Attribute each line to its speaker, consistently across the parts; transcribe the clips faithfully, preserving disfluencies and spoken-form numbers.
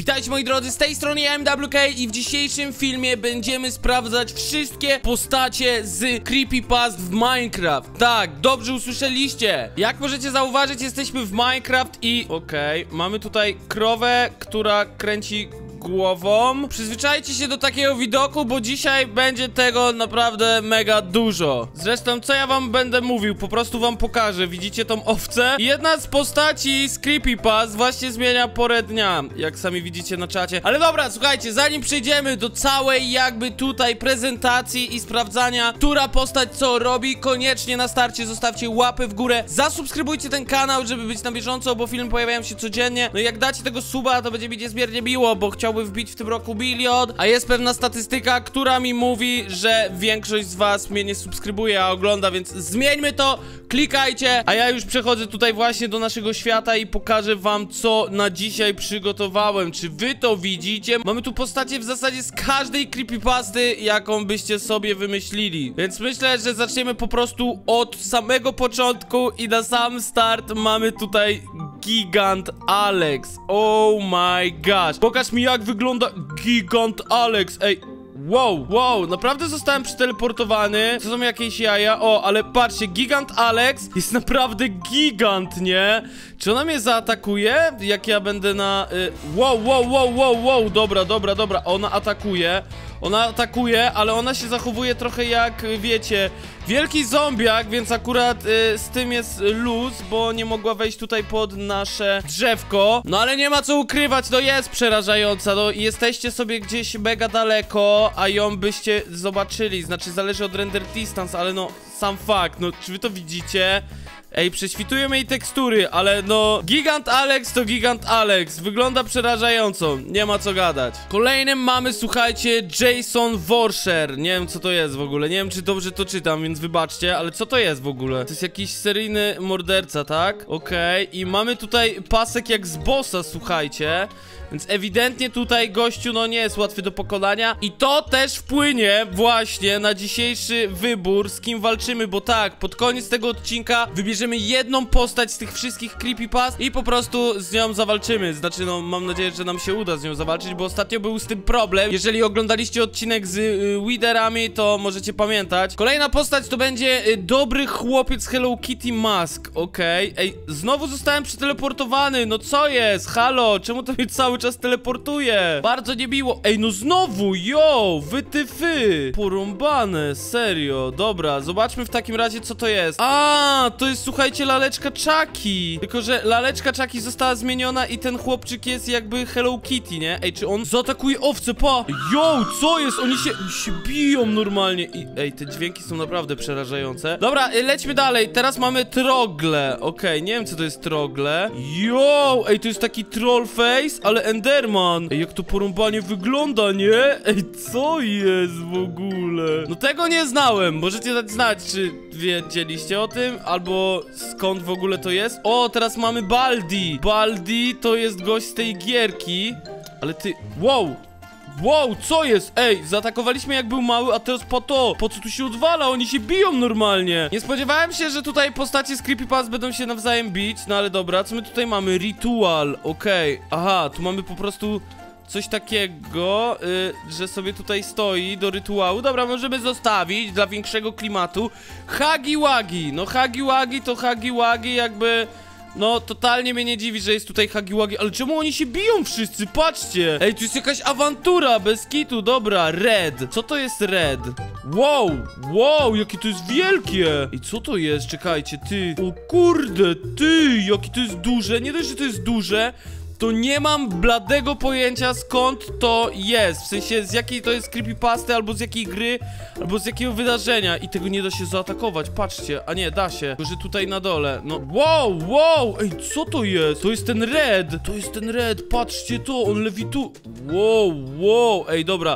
Speaker 1: Witajcie moi drodzy, z tej strony M W K i w dzisiejszym filmie będziemy sprawdzać wszystkie postacie z Creepypast w Minecraft. Tak, dobrze usłyszeliście. Jak możecie zauważyć, jesteśmy w Minecraft i... Okej, okay, mamy tutaj krowę, która kręci głową. Przyzwyczajcie się do takiego widoku, bo dzisiaj będzie tego naprawdę mega dużo. Zresztą, co ja wam będę mówił, po prostu wam pokażę. Widzicie tą owcę? Jedna z postaci z Creepypast właśnie zmienia porę dnia, jak sami widzicie na czacie. Ale dobra, słuchajcie, zanim przejdziemy do całej jakby tutaj prezentacji i sprawdzania, która postać co robi, koniecznie na starcie zostawcie łapę w górę. Zasubskrybujcie ten kanał, żeby być na bieżąco, bo filmy pojawiają się codziennie. No i jak dacie tego suba, to będzie mi niezmiernie miło, bo chciałbym wbić w tym roku bilion, a jest pewna statystyka, która mi mówi, że większość z was mnie nie subskrybuje, a ogląda, więc zmieńmy to, klikajcie, a ja już przechodzę tutaj właśnie do naszego świata i pokażę wam, co na dzisiaj przygotowałem. Czy wy to widzicie? Mamy tu postacie w zasadzie z każdej creepypasty, jaką byście sobie wymyślili, więc myślę, że zaczniemy po prostu od samego początku i na sam start mamy tutaj Gigant Alex. Oh my gosh. Pokaż mi, jak wygląda Gigant Alex. Ej, wow, wow, naprawdę zostałem przeteleportowany. To są jakieś jaja. O, ale patrzcie, Gigant Alex jest naprawdę gigant, nie? Czy ona mnie zaatakuje? Jak ja będę na... Y wow, wow, wow, wow, wow. Dobra, dobra, dobra. Ona atakuje. Ona atakuje, ale ona się zachowuje trochę jak, wiecie, wielki zombiak, więc akurat y, z tym jest luz, bo nie mogła wejść tutaj pod nasze drzewko. No ale nie ma co ukrywać, no jest przerażająca, no jesteście sobie gdzieś mega daleko, a ją byście zobaczyli, znaczy zależy od render distance, ale no sam fakt, no czy wy to widzicie? Ej, prześwitujemy jej tekstury, ale no... Gigant Alex to Gigant Alex. Wygląda przerażająco. Nie ma co gadać. Kolejnym mamy, słuchajcie, Jason Voorhees. Nie wiem, co to jest w ogóle. Nie wiem, czy dobrze to czytam, więc wybaczcie. Ale co to jest w ogóle? To jest jakiś seryjny morderca, tak? Okej. Okay. I mamy tutaj pasek jak z bossa, słuchajcie. Więc ewidentnie tutaj gościu, no nie jest łatwy do pokonania. I to też wpłynie właśnie na dzisiejszy wybór, z kim walczymy. Bo tak, pod koniec tego odcinka wybierzemy jedną postać z tych wszystkich creepypast i po prostu z nią zawalczymy. Znaczy, no mam nadzieję, że nam się uda z nią zawalczyć, bo ostatnio był z tym problem. Jeżeli oglądaliście odcinek z y, Widerami, to możecie pamiętać. Kolejna postać to będzie y, dobry chłopiec Hello Kitty Mask. Okej. Okay. Ej, znowu zostałem przeteleportowany. No co jest? Halo, czemu to mnie cały czas teleportuje? Bardzo niemiło. Ej, no znowu, yo, wytyfy. Porąbane, serio. Dobra, zobaczmy w takim razie, co to jest. A, to jest, słuchajcie, laleczka Chucky. Tylko, że laleczka Chucky została zmieniona i ten chłopczyk jest jakby Hello Kitty, nie? Ej, czy on zaatakuje owce? Pa! Yo, co jest? Oni się, oni się biją normalnie. I, ej, te dźwięki są naprawdę przerażające. Dobra, lećmy dalej. Teraz mamy trogle. Okej, okay, nie wiem, co to jest trogle. Yo, ej, to jest taki troll face, ale Enderman. Ej, jak to porąbanie wygląda, nie? Ej, co jest w ogóle? No tego nie znałem. Możecie dać znać, czy wiedzieliście o tym, albo skąd w ogóle to jest. O, teraz mamy Baldi. Baldi to jest gość z tej gierki. Ale ty... Wow! Wow, co jest? Ej, zaatakowaliśmy jak był mały, a teraz po to. Po co tu się odwala? Oni się biją normalnie. Nie spodziewałem się, że tutaj postacie z Creepypast będą się nawzajem bić. No ale dobra, co my tutaj mamy? Ritual, okej. Okay. Aha, tu mamy po prostu... coś takiego, yy, że sobie tutaj stoi do rytuału. Dobra, możemy zostawić dla większego klimatu. Hagi Wagi. No Hagi Wagi to Hagi Wagi jakby... No, totalnie mnie nie dziwi, że jest tutaj Hagi Wagi. Ale czemu oni się biją wszyscy? Patrzcie. Ej, tu jest jakaś awantura, bez kitu. Dobra, Red. Co to jest Red? Wow, wow, jakie to jest wielkie. Ej, co to jest? Czekajcie, ty. O kurde, ty, jakie to jest duże. Nie dość, że to jest duże, to nie mam bladego pojęcia, skąd to jest. W sensie, z jakiej to jest creepypasty, albo z jakiej gry, albo z jakiego wydarzenia. I tego nie da się zaatakować, patrzcie. A nie, da się, tylko że tutaj na dole. No, wow, wow, ej, co to jest? To jest ten Red, to jest ten Red, patrzcie to, on lewitu. Wow, wow, ej, dobra.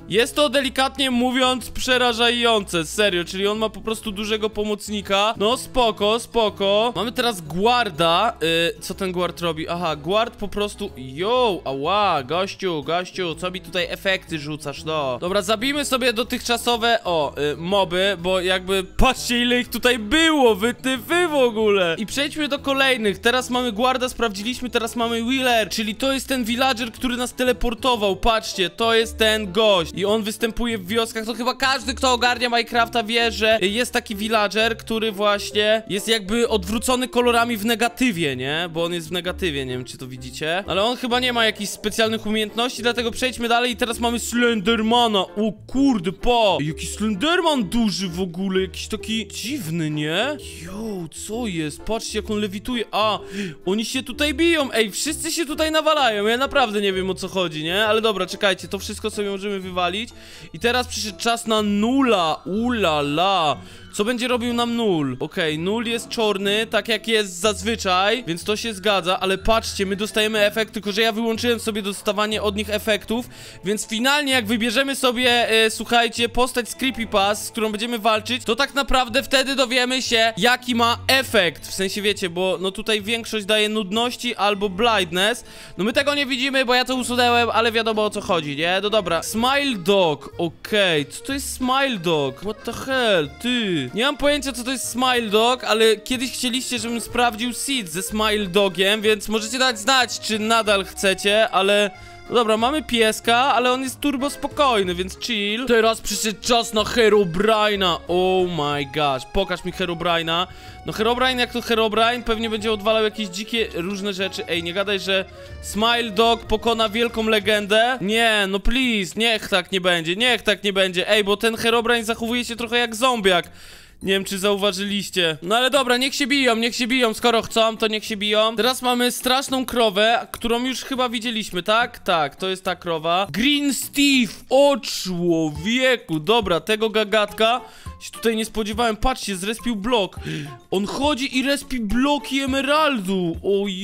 Speaker 1: Jest to delikatnie mówiąc przerażające, serio, czyli on ma po prostu dużego pomocnika. No spoko, spoko. Mamy teraz guarda. Yy, co ten guard robi? Aha, guard po prostu... Yo, ała, gościu, gościu, co mi tutaj efekty rzucasz, no. Dobra, zabijmy sobie dotychczasowe, o, yy, moby, bo jakby, patrzcie ile ich tutaj było, wy ty wy w ogóle. I przejdźmy do kolejnych. Teraz mamy guarda, sprawdziliśmy, teraz mamy Wheeler, czyli to jest ten villager, który nas teleportował. Patrzcie, to jest ten gość. I on występuje w wioskach. To chyba każdy, kto ogarnia Minecrafta, wie, że jest taki villager, który właśnie jest jakby odwrócony kolorami w negatywie, nie? Bo on jest w negatywie, nie wiem, czy to widzicie. Ale on chyba nie ma jakichś specjalnych umiejętności, dlatego przejdźmy dalej i teraz mamy Slendermana. O kurde, po! Jaki Slenderman duży w ogóle, jakiś taki dziwny, nie? Yo, co jest? Patrzcie, jak on lewituje. A, oni się tutaj biją. Ej, wszyscy się tutaj nawalają. Ja naprawdę nie wiem, o co chodzi, nie? Ale dobra, czekajcie, to wszystko sobie możemy wywalić. I teraz przyszedł czas na nula. Ulala. Co będzie robił nam nul? Okej, okay, nul jest czarny, tak jak jest zazwyczaj, więc to się zgadza, ale patrzcie, my dostajemy efekt, tylko że ja wyłączyłem sobie dostawanie od nich efektów, więc finalnie jak wybierzemy sobie, e, słuchajcie, postać z Creepypass, z którą będziemy walczyć, to tak naprawdę wtedy dowiemy się, jaki ma efekt, w sensie wiecie, bo no tutaj większość daje nudności albo blindness, no my tego nie widzimy, bo ja to usunąłem, ale wiadomo o co chodzi, nie? No dobra, Smile Dog, okej, okay. Co to jest Smile Dog? What the hell, ty? Nie mam pojęcia, co to jest Smile Dog, ale kiedyś chcieliście, żebym sprawdził seed ze Smile Dogiem, więc możecie dać znać, czy nadal chcecie, ale... No dobra, mamy pieska, ale on jest turbo spokojny, więc chill. Teraz przyszedł czas na Herobrine'a. Oh my gosh, pokaż mi Herobrine'a. No Herobrine jak to Herobrine, pewnie będzie odwalał jakieś dzikie różne rzeczy. Ej, nie gadaj, że Smile Dog pokona wielką legendę. Nie, no please, niech tak nie będzie, niech tak nie będzie. Ej, bo ten Herobrine zachowuje się trochę jak zombiak. Nie wiem, czy zauważyliście. No ale dobra, niech się biją, niech się biją. Skoro chcą, to niech się biją. Teraz mamy straszną krowę, którą już chyba widzieliśmy, tak? Tak, to jest ta krowa. Green Steve, o człowieku. Dobra, tego gagatka się tutaj nie spodziewałem. Patrzcie, zrespił blok. On chodzi i respi bloki emeraldu.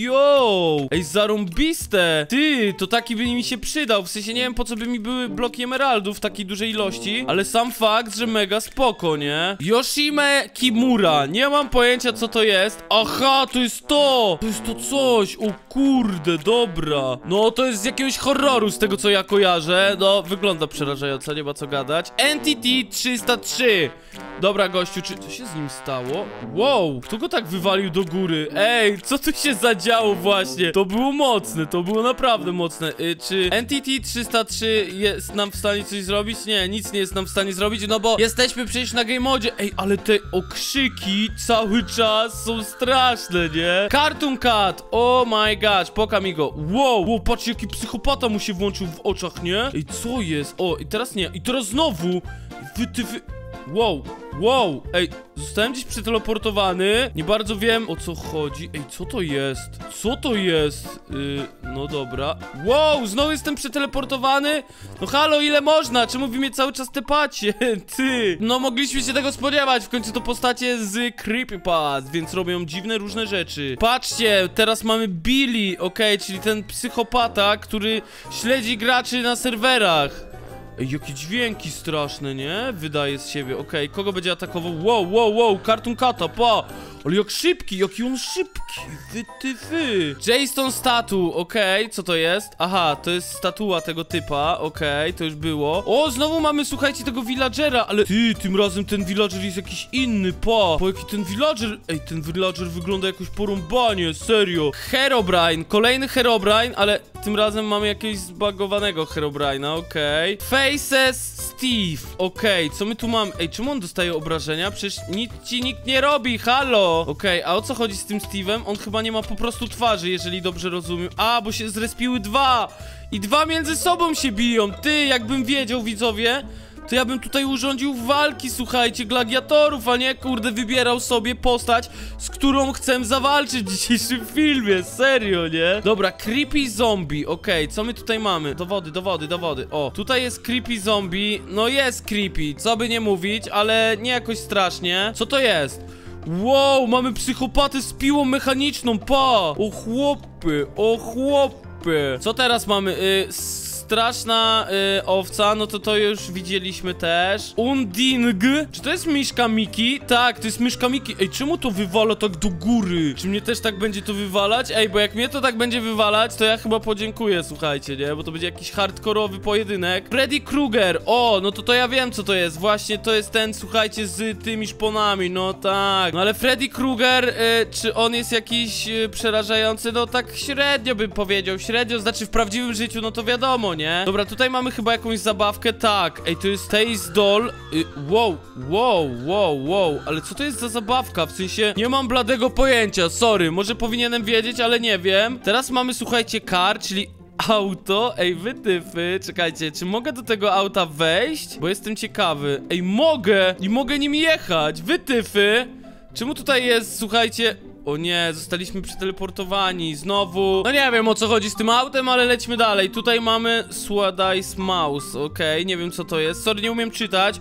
Speaker 1: Ojo. Ej, zarąbiste. Ty, to taki by mi się przydał. W sensie nie wiem, po co by mi były bloki emeraldów w takiej dużej ilości, ale sam fakt, że mega spoko, nie? Yoshime Kimura. Nie mam pojęcia, co to jest. Aha, to jest to. To jest to coś. O kurde, dobra. No, to jest z jakiegoś horroru, z tego co ja kojarzę. No, wygląda przerażająco, nie ma co gadać. Entity trzysta trzy. Dobra, gościu, czy... Co się z nim stało? Wow, kto go tak wywalił do góry? Ej, co tu się zadziało właśnie? To było mocne, to było naprawdę mocne. y, Czy Entity trzysta trzy jest nam w stanie coś zrobić? Nie, nic nie jest nam w stanie zrobić, no bo jesteśmy przecież na game modzie. Ej, ale te okrzyki cały czas są straszne, nie? Cartoon Cat, oh my gosh, poka mi go. Wow, wow, patrz jaki psychopata mu się włączył w oczach, nie? Ej, co jest? O, i teraz nie, i teraz znowu. Wy, ty, wy... Wow, wow, ej, zostałem gdzieś przeteleportowany. Nie bardzo wiem, o co chodzi. Ej, co to jest? Co to jest? Yy, no dobra. Wow, znowu jestem przeteleportowany? No halo, ile można? Czemu wy mnie cały czas tepacie? Ty. No mogliśmy się tego spodziewać. W końcu to postacie z Creepypass, więc robią dziwne różne rzeczy. Patrzcie, teraz mamy Billy, okej, okay, czyli ten psychopata, który śledzi graczy na serwerach. Ej, jakie dźwięki straszne, nie? Wydaje z siebie, okej, okay. Kogo będzie atakował? Wow, wow, wow, Cartoon Cata, pa! Ale jak szybki, jaki on szybki, wy, ty, wy. Jason Statue, okej, okay. Co to jest? Aha, to jest statua tego typa, okej, okay. To już było. O, znowu mamy, słuchajcie, tego villagera, ale ty, tym razem ten villager jest jakiś inny, pa! Po jaki ten villager, ej, ten villager wygląda jakoś porąbanie, serio. Herobrine, kolejny Herobrine, ale tym razem mamy jakiegoś zbagowanego Herobrine'a, okej. Okay. Faces Steve, okej, okay. Co my tu mamy? Ej, czemu on dostaje obrażenia? Przecież nic ci nikt nie robi, halo! Okej, okay, a o co chodzi z tym Steve'em? On chyba nie ma po prostu twarzy, jeżeli dobrze rozumiem. A, bo się zrespiły dwa! I dwa między sobą się biją! Ty, jakbym wiedział, widzowie, to ja bym tutaj urządził walki, słuchajcie, gladiatorów, a nie, kurde, wybierał sobie postać, z którą chcę zawalczyć w dzisiejszym filmie, serio, nie? Dobra, creepy zombie, okej, okay, co my tutaj mamy? Dowody, dowody, dowody, o, tutaj jest creepy zombie, no jest creepy, co by nie mówić, ale nie jakoś strasznie. Co to jest? Wow, mamy psychopatę z piłą mechaniczną, pa! O chłopy, o chłopy. Co teraz mamy? Y straszna y, owca, no to to już widzieliśmy też. Unding. Czy to jest myszka Miki? Tak, to jest myszka Miki. Ej, czemu to wywala tak do góry? Czy mnie też tak będzie to wywalać? Ej, bo jak mnie to tak będzie wywalać, to ja chyba podziękuję, słuchajcie, nie? Bo to będzie jakiś hardkorowy pojedynek. Freddy Krueger. O, no to to ja wiem, co to jest. Właśnie to jest ten, słuchajcie, z tymi szponami. No tak. No ale Freddy Krueger, y, czy on jest jakiś y, przerażający? No tak średnio bym powiedział. Średnio, znaczy w prawdziwym życiu, no to wiadomo, nie? Dobra, tutaj mamy chyba jakąś zabawkę. Tak. Ej, to jest Taste Doll. Y, wow, wow, wow, wow. Ale co to jest za zabawka? W sensie, nie mam bladego pojęcia. Sorry, może powinienem wiedzieć, ale nie wiem. Teraz mamy, słuchajcie, car, czyli auto. Ej, wytyfy. Czekajcie, czy mogę do tego auta wejść? Bo jestem ciekawy. Ej, mogę! I mogę nim jechać. Wytyfy. Czemu tutaj jest, słuchajcie... O nie, zostaliśmy przeteleportowani znowu. No nie wiem, o co chodzi z tym autem, ale lećmy dalej. Tutaj mamy Swaddice Mouse, okej, okay, nie wiem co to jest. Sorry, nie umiem czytać.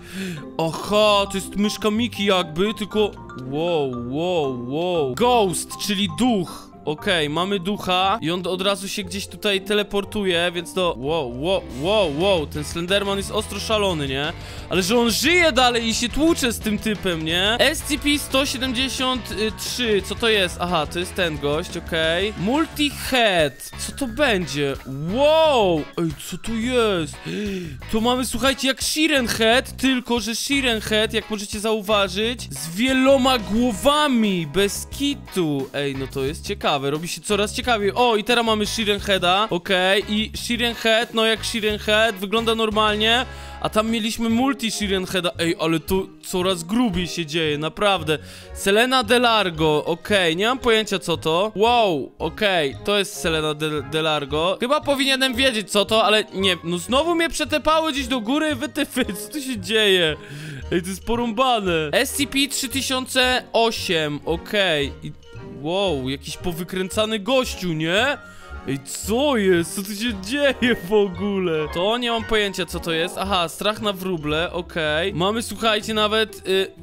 Speaker 1: Oho, to jest myszka Miki jakby, tylko... Wow, wow, wow. Ghost, czyli duch. Okej, okay, mamy ducha i on od razu się gdzieś tutaj teleportuje, więc to... Wow, wow, wow, wow, ten Slenderman jest ostro szalony, nie? Ale że on żyje dalej i się tłucze z tym typem, nie? S C P sto siedemdziesiąt trzy, co to jest? Aha, to jest ten gość, okej. Okay. Multi-head, co to będzie? Wow, ej, co to jest? To mamy, słuchajcie, jak Siren Head, tylko że Siren Head, jak możecie zauważyć, z wieloma głowami, bez kitu. Ej, no to jest ciekawe. Robi się coraz ciekawiej. O, i teraz mamy Siren Heada. Okej, okay. I Siren Head, no jak Siren Head, wygląda normalnie. A tam mieliśmy multi Siren Heada. Ej, ale to coraz grubiej się dzieje, naprawdę. Selena Delargo, okej, okay. Nie mam pojęcia co to. Wow, okej, okay. To jest Selena De Delargo. Chyba powinienem wiedzieć co to, ale nie. No znowu mnie przetepały gdzieś do góry, wytyfy, co tu się dzieje? Ej, to jest porąbane. S C P trzy tysiące osiem, okej. Okay. Wow, jakiś powykręcany gościu, nie? Ej, co jest? Co tu się dzieje w ogóle? To nie mam pojęcia, co to jest. Aha, strach na wróble, okej. Okay. Mamy, słuchajcie, nawet... Y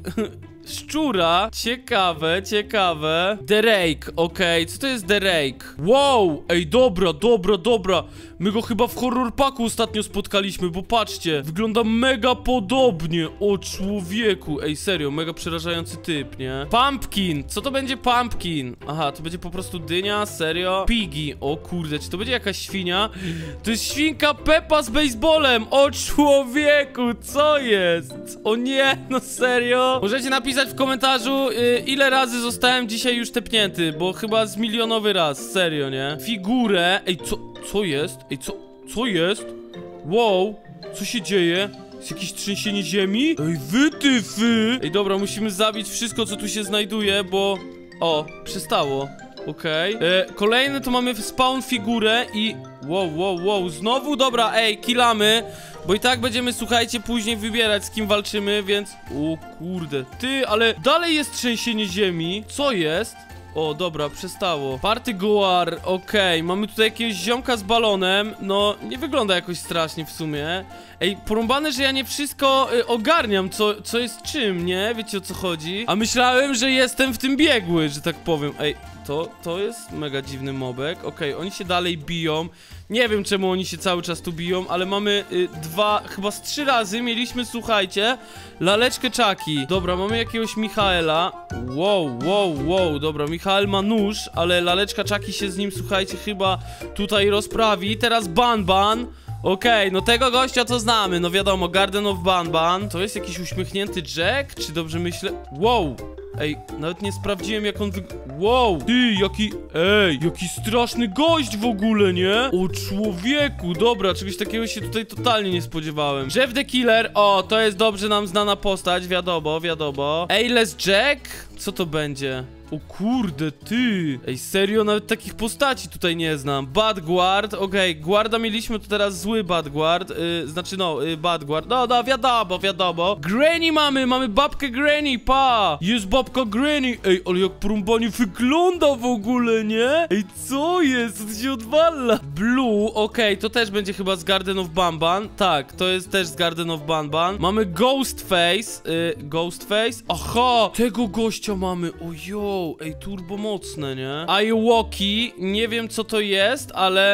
Speaker 1: szczura. Ciekawe, ciekawe. The Rake, okej. Okay. Co to jest The Rake? Wow, ej, dobra, dobra, dobra. My go chyba w horror paku ostatnio spotkaliśmy, bo patrzcie, wygląda mega podobnie. O człowieku, ej, serio, mega przerażający typ, nie? Pumpkin, co to będzie Pumpkin? Aha, to będzie po prostu dynia, serio? Piggy, o kurde, czy to będzie jakaś świnia? To jest świnka Peppa z baseballem. O człowieku, co jest? O nie, no serio? Możecie napisać w komentarzu, yy, ile razy zostałem dzisiaj już tepnięty, bo chyba z milionowy raz, serio, nie? Figurę, ej, co, co jest? Ej, co, co jest? Wow, co się dzieje? Jest jakieś trzęsienie ziemi? Ej, wytyfy! Ej, dobra, musimy zabić wszystko, co tu się znajduje, bo... O, przestało. Okej. Okay. Kolejny to mamy spawn figurę i... Wow, wow, wow, znowu? Dobra, ej, killamy. Bo i tak będziemy, słuchajcie, później wybierać, z kim walczymy, więc... O kurde. Ty, ale dalej jest trzęsienie ziemi. Co jest? O, dobra, przestało. Party Goar, okej. Okay. Mamy tutaj jakiegoś ziomka z balonem. No, nie wygląda jakoś strasznie w sumie. Ej, porąbane, że ja nie wszystko y, ogarniam, co, co jest czym, nie? Wiecie o co chodzi? A myślałem, że jestem w tym biegły, że tak powiem. Ej, to, to jest mega dziwny mobek. Okej, okay, oni się dalej biją. Nie wiem, czemu oni się cały czas tu biją, ale mamy y, dwa, chyba z trzy razy mieliśmy, słuchajcie, laleczkę Chucky. Dobra, mamy jakiegoś Michaela. Wow, wow, wow, dobra, Michael ma nóż, ale laleczka Chucky się z nim, słuchajcie, chyba tutaj rozprawi. Teraz Ban Ban. Okej, okay, no tego gościa to znamy, no wiadomo, Garden of Banban. To jest jakiś uśmiechnięty Jack? Czy dobrze myślę? Wow! Ej, nawet nie sprawdziłem jak on wygląda. Wow! Ty, jaki... Ej, jaki straszny gość w ogóle, nie? O człowieku, dobra, czegoś takiego się tutaj totalnie nie spodziewałem. Jeff the Killer, o, to jest dobrze nam znana postać, wiadomo, wiadomo. Ayless Jack? Co to będzie? O kurde, ty! Ej, serio? Nawet takich postaci tutaj nie znam. Bad Guard, okej, okay. Guarda mieliśmy, to teraz zły Bad Guard. Yy, znaczy, no, yy, Bad Guard. No, no, wiadomo, wiadomo. Granny mamy, mamy babkę Granny, pa! Jest babka Granny. Ej, ale jak porąbanie wygląda w ogóle, nie? Ej, co jest? Co to się odwala? Blue, okej, okay, to też będzie chyba z Garden of Banban. Tak, to jest też z Garden of Banban. Mamy Ghostface. Yy, Ghostface. Aha! Tego gościa mamy, ojo. Ej, turbo mocne, nie? Ayahuasca, nie wiem co to jest, ale...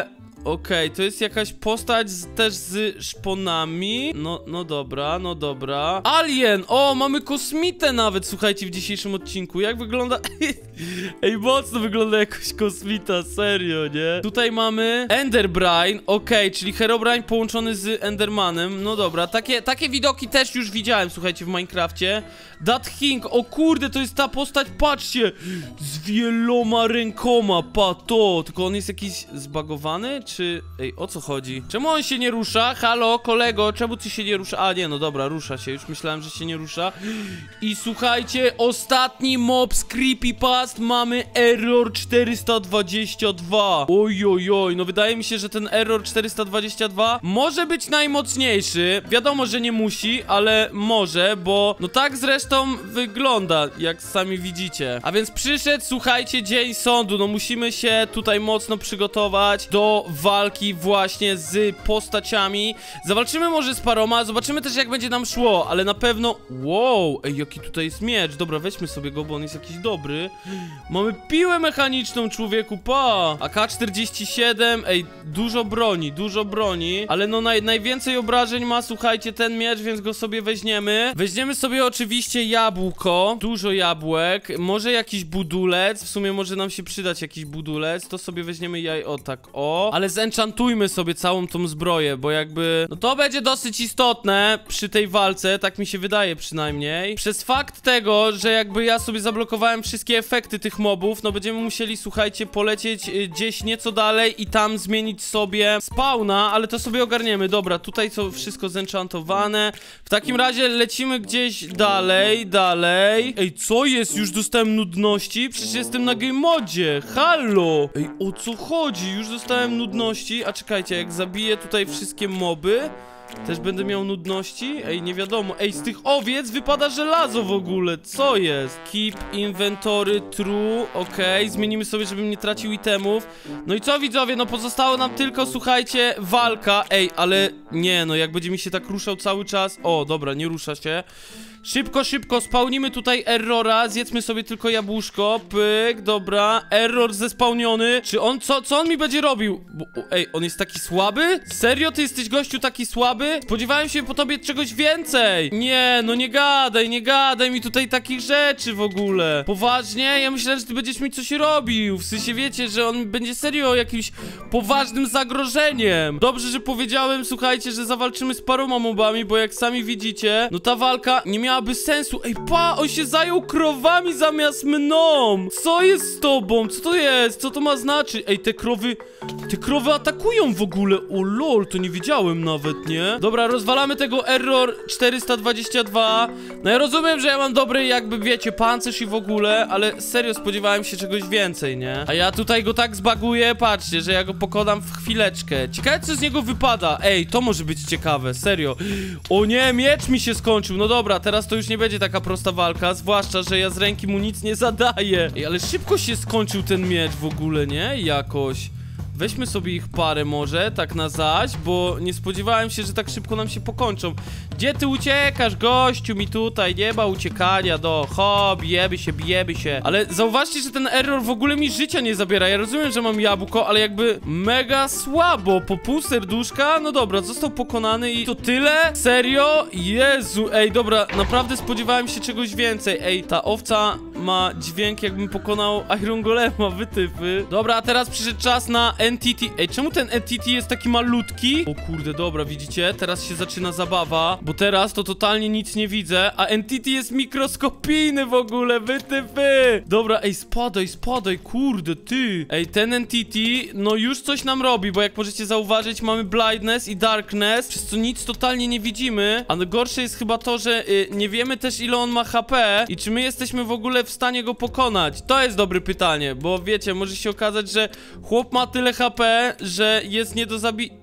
Speaker 1: okej, to jest jakaś postać z, też z szponami. No, no dobra, no dobra. Alien! O, mamy kosmitę nawet, słuchajcie, w dzisiejszym odcinku. Jak wygląda... Ej, mocno wygląda jakoś kosmita, serio, nie? Tutaj mamy Enderbrain, okej, czyli Herobrine połączony z Endermanem. No dobra, takie, takie widoki też już widziałem, słuchajcie, w Minecrafcie. That King, o kurde, to jest ta postać, patrzcie, z wieloma rękoma, pa to. Tylko on jest jakiś zbagowany, czy... Ej, o co chodzi? Czemu on się nie rusza? Halo, kolego, czemu ty się nie rusza? A, nie, no dobra, rusza się, już myślałem, że się nie rusza. I słuchajcie, ostatni mob z Creepypast, mamy Error czterysta dwadzieścia dwa. Oj, oj, oj, no wydaje mi się, że ten Error czterysta dwadzieścia dwa może być najmocniejszy. Wiadomo, że nie musi, ale może, bo no tak zresztą wygląda, jak sami widzicie. A więc przyszedł, słuchajcie, dzień sądu. No musimy się tutaj mocno przygotować do walki właśnie z postaciami. Zawalczymy może z paroma, zobaczymy też, jak będzie nam szło, ale na pewno... Wow, ej, jaki tutaj jest miecz. Dobra, weźmy sobie go, bo on jest jakiś dobry. Mamy piłę mechaniczną, człowieku, pa! A K czterdzieści siedem, ej, dużo broni, dużo broni, ale no naj, najwięcej obrażeń ma, słuchajcie, ten miecz, więc go sobie weźmiemy. Weźmiemy sobie oczywiście jabłko, dużo jabłek, może jakiś budulec, w sumie może nam się przydać jakiś budulec, to sobie weźmiemy jaj, o tak, o. Ale zenchantujmy sobie całą tą zbroję, bo jakby, no to będzie dosyć istotne przy tej walce, tak mi się wydaje przynajmniej. Przez fakt tego, że jakby ja sobie zablokowałem wszystkie efekty tych mobów, no będziemy musieli, słuchajcie, polecieć y, gdzieś nieco dalej i tam zmienić sobie spawna, ale to sobie ogarniemy. Dobra, tutaj są wszystko zenchantowane. W takim razie lecimy gdzieś dalej, dalej. Ej, co jest? Już dostałem nudności? Przecież jestem na game modzie. Halo! Ej, o co chodzi? Już dostałem nudności. A czekajcie, jak zabiję tutaj wszystkie moby, też będę miał nudności? Ej, nie wiadomo. Ej, z tych owiec wypada żelazo w ogóle. Co jest? Keep inventory true. Okej, okay. Zmienimy sobie, żebym nie tracił itemów. No i co, widzowie? No pozostało nam tylko, słuchajcie, walka. Ej, ale nie, no jak będzie mi się tak ruszał cały czas. O, dobra, nie rusza się. Szybko, szybko, spełnimy tutaj Errora. Zjedzmy sobie tylko jabłuszko. Pyk, dobra. Error zespałniony. Czy on, co, co on mi będzie robił? Bo, ej, on jest taki słaby? Serio, ty jesteś, gościu, taki słaby? Spodziewałem się po tobie czegoś więcej. Nie, no nie gadaj, nie gadaj mi tutaj takich rzeczy w ogóle. Poważnie? Ja myślałem, że ty będziesz mi coś robił. W sensie, wiecie, że on będzie serio jakimś poważnym zagrożeniem. Dobrze, że powiedziałem, słuchajcie, że zawalczymy z paroma mobami, bo jak sami widzicie, no ta walka nie miała miałaby sensu. Ej, pa, on się zajął krowami zamiast mną. Co jest z tobą? Co to jest? Co to ma znaczyć? Ej, te krowy... Te krowy atakują w ogóle. O lol, to nie wiedziałem nawet, nie? Dobra, rozwalamy tego Error czterysta dwadzieścia dwa. No ja rozumiem, że ja mam dobry, jakby wiecie, pancerz i w ogóle, ale serio spodziewałem się czegoś więcej, nie? A ja tutaj go tak zbaguję, patrzcie, że ja go pokonam w chwileczkę. Ciekawe, co z niego wypada. Ej, to może być ciekawe, serio. O nie, miecz mi się skończył. No dobra, teraz to już nie będzie taka prosta walka, zwłaszcza, że ja z ręki mu nic nie zadaję. Ej, ale szybko się skończył ten miecz w ogóle, nie? Jakoś. Weźmy sobie ich parę może, tak na zaś, bo nie spodziewałem się, że tak szybko nam się pokończą. Gdzie ty uciekasz, gościu? Mi tutaj nie ma uciekania, do ho, bijemy się, bijemy się. Ale zauważcie, że ten Error w ogóle mi życia nie zabiera. Ja rozumiem, że mam jabłko, ale jakby mega słabo. Po pół serduszka, no dobra, został pokonany i to tyle? Serio? Jezu, ej, dobra, naprawdę spodziewałem się czegoś więcej. Ej, ta owca ma dźwięk, jakbym pokonał Iron Golema, wytypy. Dobra, a teraz przyszedł czas na Entity. Ej, czemu ten Entity jest taki malutki? O kurde, dobra, widzicie? Teraz się zaczyna zabawa, bo teraz to totalnie nic nie widzę, a Entity jest mikroskopijny w ogóle, wytypy. Dobra, ej, spadaj, spadaj, kurde, ty. Ej, ten Entity, no już coś nam robi, bo jak możecie zauważyć, mamy Blindness i Darkness, przez co nic totalnie nie widzimy, a gorsze jest chyba to, że y, nie wiemy też, ile on ma H P i czy my jesteśmy w ogóle w stanie go pokonać. To jest dobre pytanie, bo wiecie, może się okazać, że chłop ma tyle H P, że jest nie do zabi...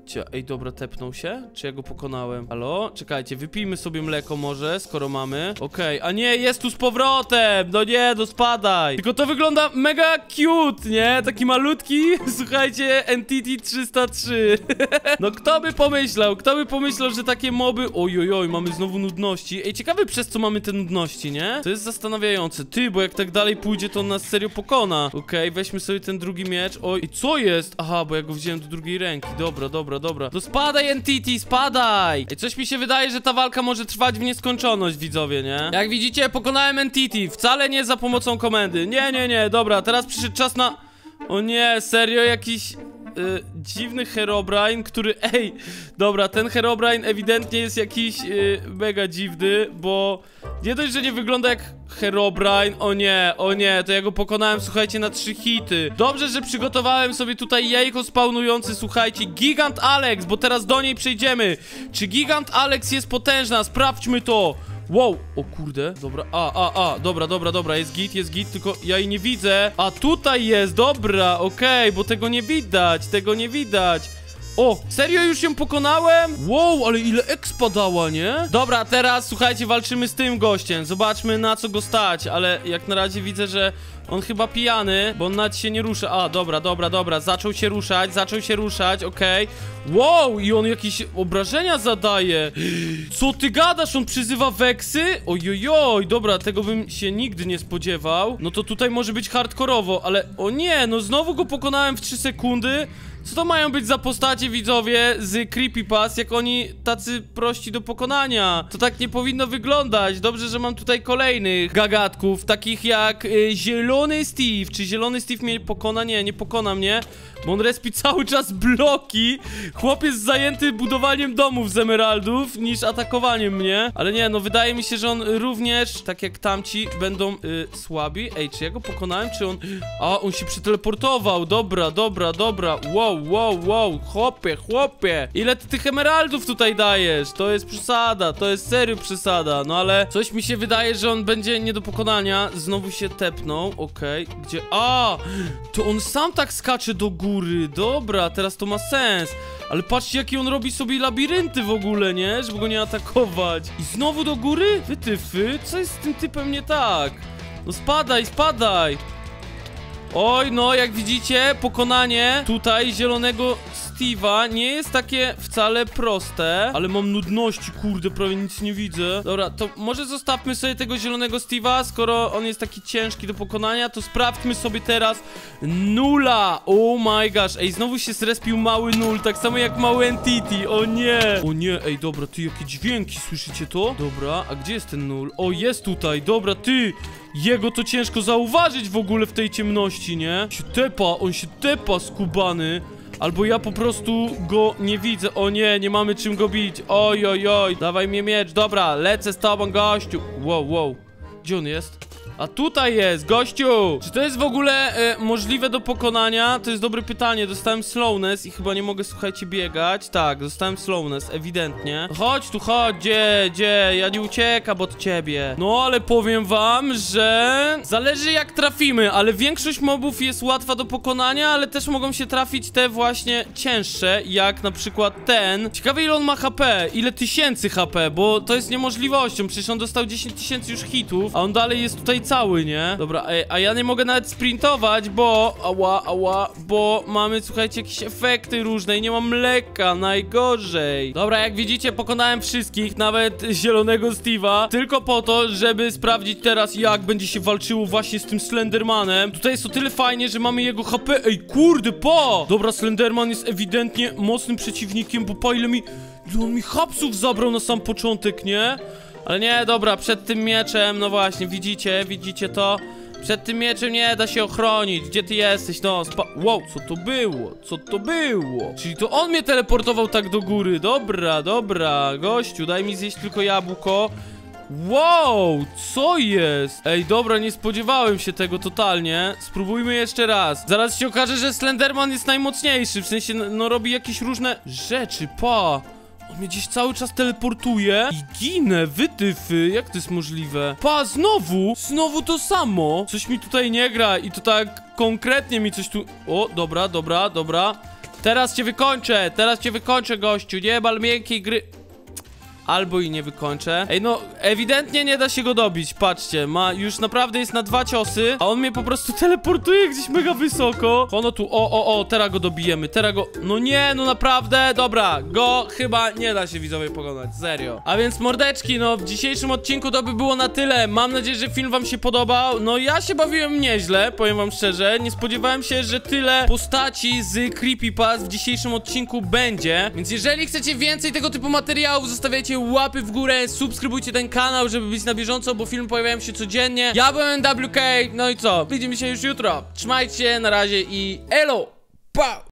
Speaker 1: Chodźcie. Ej, dobra, tepnął się? Czy ja go pokonałem? Halo? Czekajcie, wypijmy sobie mleko może, skoro mamy. Okej, okay. A nie, jest tu z powrotem! No nie, no spadaj! Tylko to wygląda mega cute, nie? Taki malutki, słuchajcie, Entity trzysta trzy. No kto by pomyślał? Kto by pomyślał, że takie moby... Ojojoj, mamy znowu nudności. Ej, ciekawe przez co mamy te nudności, nie? To jest zastanawiające. Ty, bo jak tak dalej pójdzie, to on nas serio pokona. Okej, okay, weźmy sobie ten drugi miecz. Oj, i co jest? Aha, bo ja go wziąłem do drugiej ręki. Dobra, dobra, dobra. No spadaj, Entity, spadaj! Ej, coś mi się wydaje, że ta walka może trwać w nieskończoność, widzowie, nie? Jak widzicie, pokonałem Entity. Wcale nie za pomocą komendy. Nie, nie, nie, dobra, teraz przyszedł czas na... O nie, serio, jakiś... Yy, dziwny Herobrine, który... Ej, dobra, ten Herobrine ewidentnie jest jakiś yy, mega dziwny, bo nie dość, że nie wygląda jak Herobrine. O nie, o nie, to ja go pokonałem, słuchajcie, na trzy hity. Dobrze, że przygotowałem sobie tutaj jajko spawnujące, słuchajcie, Gigant Alex, bo teraz do niej przejdziemy. Czy Gigant Alex jest potężna? Sprawdźmy to. Wow, o kurde, dobra, a, a, a, dobra, dobra, dobra, jest git, jest git, tylko ja jej nie widzę. A tutaj jest, dobra, okej, okay, bo tego nie widać, tego nie widać. O, serio już ją pokonałem? Wow, ale ile expa dała, nie? Dobra, teraz, słuchajcie, walczymy z tym gościem. Zobaczmy, na co go stać, ale jak na razie widzę, że on chyba pijany, bo on nawet się nie rusza. A, dobra, dobra, dobra, zaczął się ruszać, zaczął się ruszać, okej. Okay. Wow, i on jakieś obrażenia zadaje. Co ty gadasz? On przyzywa weksy? Ojojoj, dobra, tego bym się nigdy nie spodziewał. No to tutaj może być hardkorowo, ale o nie, no znowu go pokonałem w trzy sekundy. Co to mają być za postacie, widzowie, z Creepypass, jak oni tacy prości do pokonania? To tak nie powinno wyglądać. Dobrze, że mam tutaj kolejnych gagatków, takich jak y, Zielony Steve. Czy Zielony Steve mnie pokona? Nie, nie pokona mnie, bo on respi cały czas bloki. Chłop jest zajęty budowaniem domów z emeraldów niż atakowaniem mnie. Ale nie, no wydaje mi się, że on również, tak jak tamci, będą y, słabi. Ej, czy ja go pokonałem, czy on... A, on się przeteleportował. Dobra, dobra, dobra. Wow. Wow, wow, wow, chłopie, chłopie. Ile ty tych emeraldów tutaj dajesz? To jest przesada, to jest serio przesada. No ale coś mi się wydaje, że on będzie nie do pokonania. Znowu się tepnął, okej. Okay. Gdzie? A, to on sam tak skacze do góry. Dobra, teraz to ma sens. Ale patrzcie, jakie on robi sobie labirynty w ogóle, nie? Żeby go nie atakować. I znowu do góry? Wytyfy? Co jest z tym typem nie tak? No spadaj, spadaj. Oj, no, jak widzicie, pokonanie tutaj zielonego Steve'a nie jest takie wcale proste. Ale mam nudności, kurde, prawie nic nie widzę. Dobra, to może zostawmy sobie tego zielonego Steve'a. Skoro on jest taki ciężki do pokonania, to sprawdźmy sobie teraz Nula. Oh my gosh, ej, znowu się zrespił mały Nul, tak samo jak mały Entity. O nie, o nie, ej, dobra, ty, jakie dźwięki, słyszycie to? Dobra, a gdzie jest ten Nul? O, jest tutaj, dobra, ty. Jego to ciężko zauważyć w ogóle w tej ciemności, nie? Się tepa, on się tepa, skubany. Albo ja po prostu go nie widzę. O nie, nie mamy czym go bić. Oj, oj, oj, dawaj mnie miecz. Dobra, lecę z tobą, gościu. Wow, wow, gdzie on jest? A tutaj jest, gościu! Czy to jest w ogóle e, możliwe do pokonania? To jest dobre pytanie. Dostałem slowness i chyba nie mogę, słuchajcie, biegać. Tak, dostałem slowness, ewidentnie. Chodź tu, chodź, gdzie, gdzie? Ja nie uciekam od ciebie. No, ale powiem wam, że zależy jak trafimy, ale większość mobów jest łatwa do pokonania, ale też mogą się trafić te właśnie cięższe, jak na przykład ten. Ciekawe, ile on ma H P, ile tysięcy H P, bo to jest niemożliwością. Przecież on dostał dziesięć tysięcy już hitów, a on dalej jest tutaj cały, nie? Dobra, ej, a ja nie mogę nawet sprintować, bo... Ała, ała, bo mamy, słuchajcie, jakieś efekty różne i nie mam mleka, najgorzej. Dobra, jak widzicie, pokonałem wszystkich, nawet zielonego Steve'a, tylko po to, żeby sprawdzić teraz, jak będzie się walczyło właśnie z tym Slendermanem. Tutaj jest o tyle fajnie, że mamy jego H P. Ej, kurde, pa! Dobra, Slenderman jest ewidentnie mocnym przeciwnikiem, bo pa, ile mi... Ile on mi hapsów zabrał na sam początek, nie? Ale nie, dobra, przed tym mieczem, no właśnie, widzicie, widzicie to? Przed tym mieczem nie da się ochronić. Gdzie ty jesteś? No, spa... Wow, co to było? Co to było? Czyli to on mnie teleportował tak do góry. Dobra, dobra, gościu, daj mi zjeść tylko jabłko. Wow, co jest? Ej, dobra, nie spodziewałem się tego totalnie. Spróbujmy jeszcze raz. Zaraz się okaże, że Slenderman jest najmocniejszy. W sensie, no, robi jakieś różne rzeczy, pa. On mnie gdzieś cały czas teleportuje i ginę, wytyfy, jak to jest możliwe? Pa, znowu, znowu to samo. Coś mi tutaj nie gra i to tak konkretnie mi coś tu... O, dobra, dobra, dobra. Teraz cię wykończę, teraz cię wykończę, gościu. Nie bal miękkiej gry. Albo i nie wykończę. Ej, no, ewidentnie nie da się go dobić, patrzcie. Ma, już naprawdę jest na dwa ciosy, a on mnie po prostu teleportuje gdzieś mega wysoko. Ono tu, o, o, o, teraz go dobijemy, teraz go... No nie, no naprawdę, dobra, go chyba nie da się widzowie pokonać, serio. A więc mordeczki, no, w dzisiejszym odcinku to by było na tyle. Mam nadzieję, że film wam się podobał. No, ja się bawiłem nieźle, powiem wam szczerze. Nie spodziewałem się, że tyle postaci z Creepypast w dzisiejszym odcinku będzie. Więc jeżeli chcecie więcej tego typu materiałów, zostawiajcie łapy w górę, subskrybujcie ten kanał, żeby być na bieżąco, bo filmy pojawiają się codziennie. Ja byłem N W K, no i co? Widzimy się już jutro. Trzymajcie się, na razie i elo! Pa!